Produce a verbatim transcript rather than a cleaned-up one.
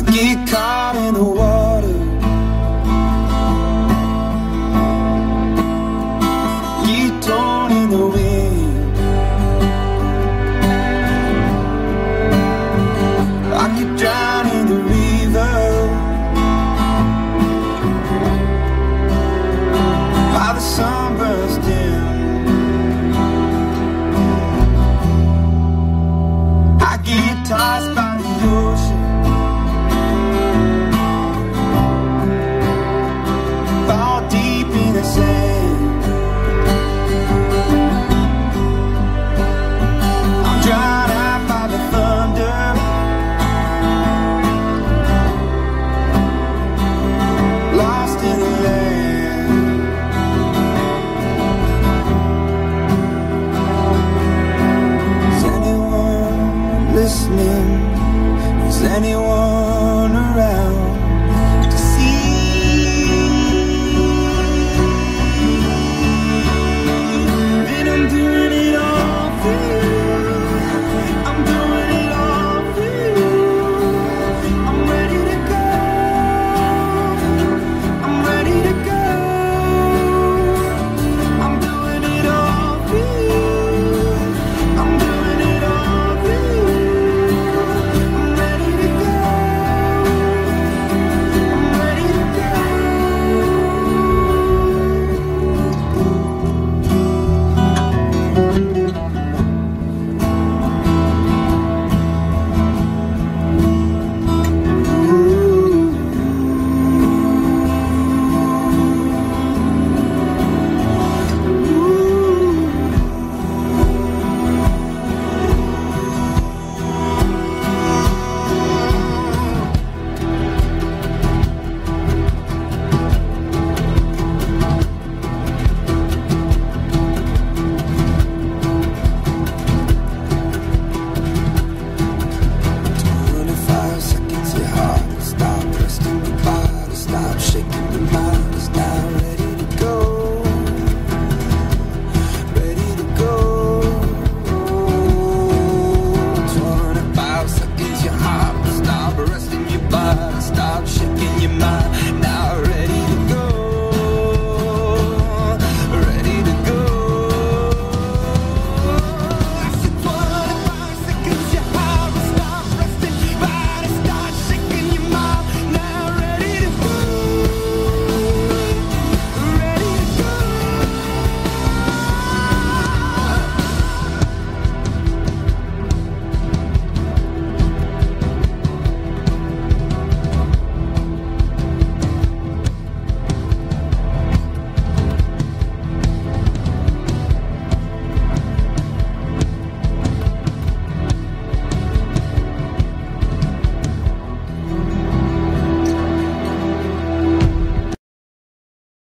get caught in the water, get torn in the wind. I get drowned in the river by the sunburst dim. I get tossed by the ocean, fall deep in the sand. I'm drowned out by the thunder, lost in the land. Is anyone listening? Is anyone